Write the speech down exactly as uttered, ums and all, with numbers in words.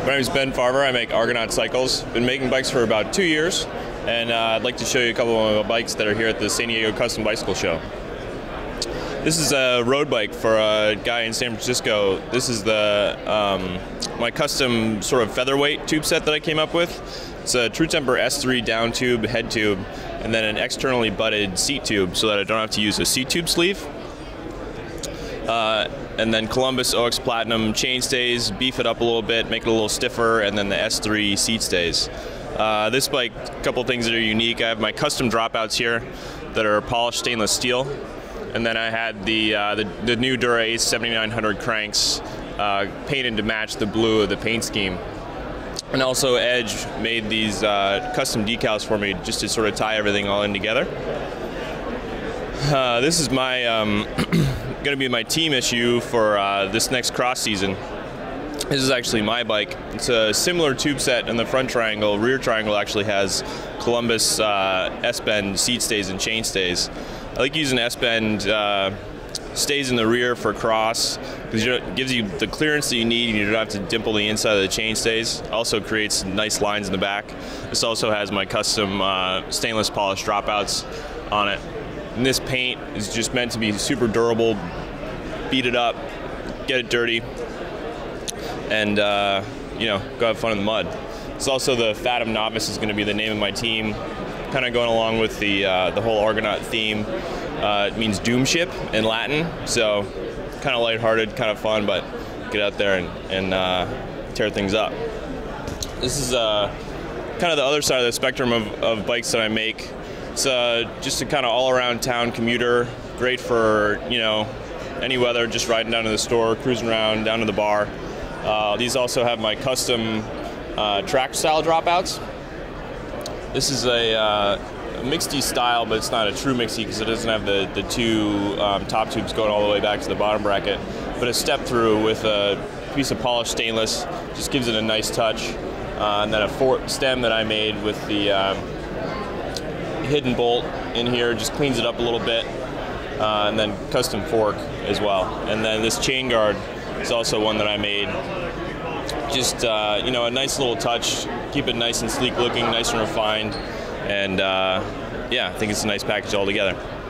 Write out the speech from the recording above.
My name is Ben Farver. I make Argonaut cycles. Been making bikes for about two years, and uh, I'd like to show you a couple of my bikes that are here at the San Diego Custom Bicycle Show. This is a road bike for a guy in San Francisco. This is the um, my custom sort of featherweight tube set that I came up with. It's a True Temper S three down tube, head tube, and then an externally butted seat tube so that I don't have to use a seat tube sleeve. Uh, and then Columbus O X Platinum chain stays, beef it up a little bit, make it a little stiffer, and then the S three seat stays. Uh, this bike, a couple things that are unique. I have my custom dropouts here that are polished stainless steel, and then I had the uh, the, the new Dura Ace seventy-nine hundred cranks uh, painted to match the blue of the paint scheme. And also Edge made these uh, custom decals for me just to sort of tie everything all in together. Uh, this is my um, going to be my team issue for uh, this next cross season. This is actually my bike. It's a similar tube set in the front triangle. Rear triangle actually has Columbus uh, S-bend seat stays and chain stays. I like using S-bend uh, stays in the rear for cross because it gives you the clearance that you need and you don't have to dimple the inside of the chain stays. Also creates nice lines in the back. This also has my custom uh, stainless polished dropouts on it. And this paint is just meant to be super durable. Beat it up, get it dirty, and uh, you know, go have fun in the mud. It's also the Fathom Novice is going to be the name of my team, kind of going along with the uh, the whole Argonaut theme. Uh, it means doom ship in Latin, so kind of lighthearted, kind of fun, but get out there and, and uh, tear things up. This is uh, kind of the other side of the spectrum of, of bikes that I make. It's uh, just a kind of all-around town commuter, great for, you know, any weather, just riding down to the store, cruising around, down to the bar. Uh, these also have my custom uh, track-style dropouts. This is a, uh, a mixedy style, but it's not a true mixedy because it doesn't have the, the two um, top tubes going all the way back to the bottom bracket, but a step-through with a piece of polished stainless just gives it a nice touch. Uh, and then a fork stem that I made with the um, hidden bolt in here just cleans it up a little bit, uh, and then custom fork as well. And then this chain guard is also one that I made. Just uh, you know, a nice little touch, keep it nice and sleek looking, nice and refined, and uh, yeah, I think it's a nice package altogether.